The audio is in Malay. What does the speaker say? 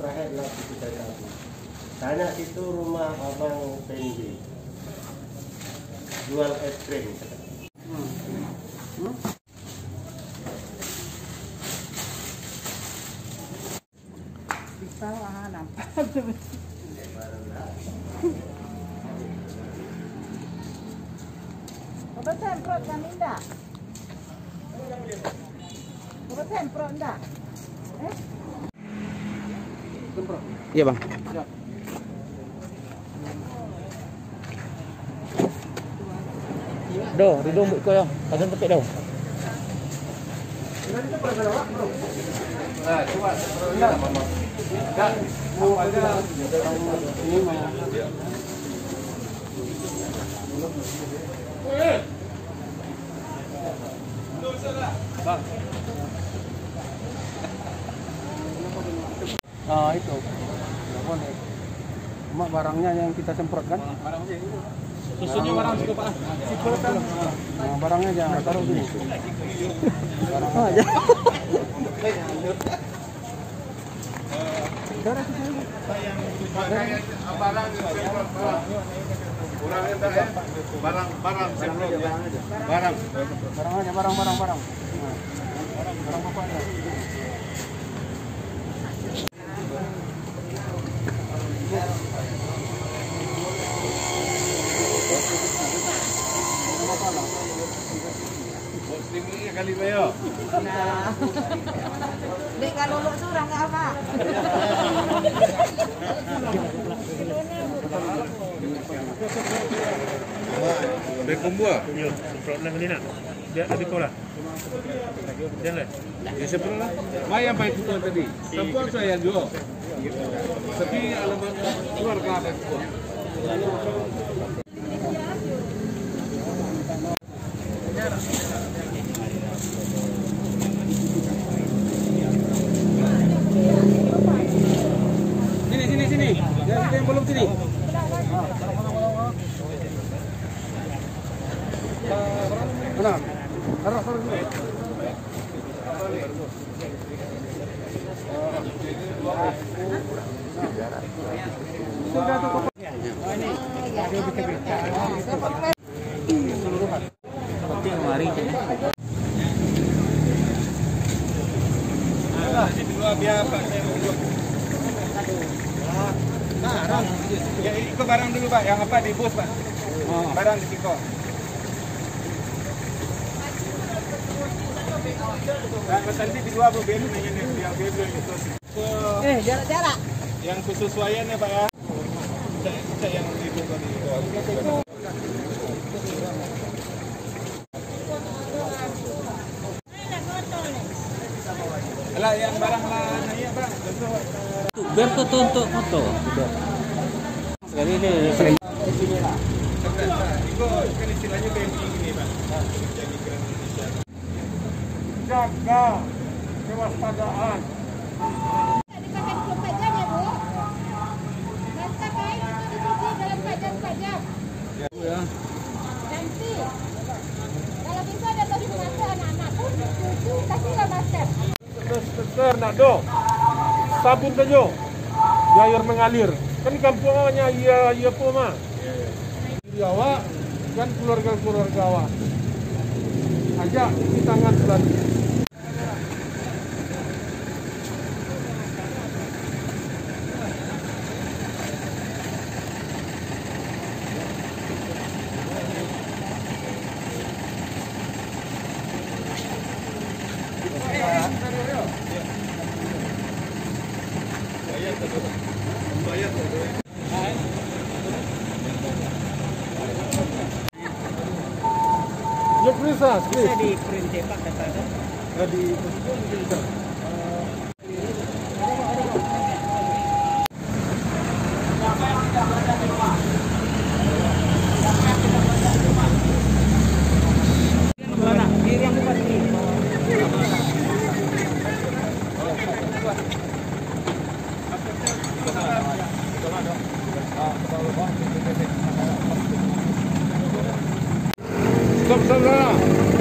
terakhir adalah Bukit Abu. Tanya situ rumah Abang Fendi. Jual es krim. Bisa nampak. Obat semprot kan indah? Obat semprot enggak? Semprot. Iya bang. Ya. Do, ridong buat kau ya. Kadang tepik dah. Nah, coba enggak. Enggak. Mau ada ini mah. Bang. Nah, itu. Enggak boleh. Cuma barangnya yang kita semprot kan? Barangnya itu. Susunya barang juga Pak. Nah, barangnya jangan taruh sini. Barang aja. Barang. Barang bapak aja. Kali bayo. Nah. Dek kalau lu surang enggak apa? Bekumbuah. Yo, problem ni nak. Dia lebih kolah. Jangan. Ya sebenarnya. Mai apa itu tadi? Kampung saya juga. Tapi alamat keluarga apa itu? Sini. Ya, kita yang belum sini. Mana? Taruh sini. Sudah tuh. Ini. Ada berita. Keseluruhan. Seperti kemarin. Biar Pak saya barang. Ya, ikut barang dulu Pak, yang apa di bus Pak. Barang di Tiko. Nah, nanti di dua BBM ini yang BBM itu. Jarak. Yang kesesuaian ya Pak ya. Bisa yang di buka di Tiko. Lah yang barang lah naik Pak. Biar foto untuk foto. Sekali ini. Inilah. Itu kan istilahnya BMI ini Pak. Jadi Grand Indonesia. Jaga kewaspadaan. Dipakai 24 jam ya Bu? Masker kain itu dicuci dalam keadaan jam. Ya. Nanti kalau bisa ada tadi masker anak-anak pun cuci kasihlah masker. Teker nak do. Sabun saja. Di air mengalir. Kan kampungnya iya po mah. Awak kan keluarga awak. Ajak di tangan belanja. Ya bisa di print cetak katanya. Di Stop sana.